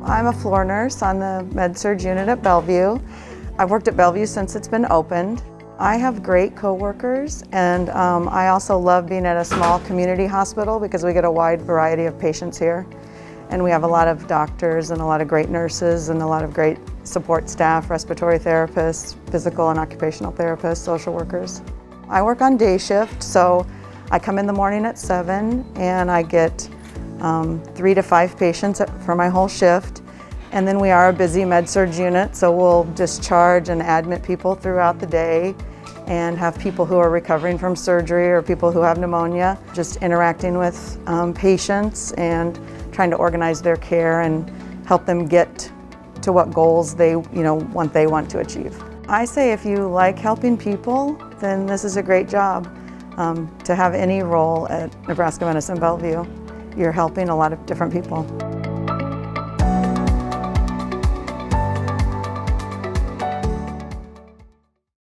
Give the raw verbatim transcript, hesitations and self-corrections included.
I'm a floor nurse on the Med-Surg unit at Bellevue. I've worked at Bellevue since it's been opened. I have great coworkers, and um, I also love being at a small community hospital because we get a wide variety of patients here. And we have a lot of doctors and a lot of great nurses and a lot of great support staff, respiratory therapists, physical and occupational therapists, social workers. I work on day shift, so I come in the morning at seven and I get um, three to five patients for my whole shift. And then we are a busy med-surg unit, so we'll discharge and admit people throughout the day and have people who are recovering from surgery or people who have pneumonia, just interacting with um, patients and trying to organize their care and help them get to what goals they, you know, want they want to achieve. I say if you like helping people, then this is a great job. Um, to have any role at Nebraska Medicine Bellevue, you're helping a lot of different people.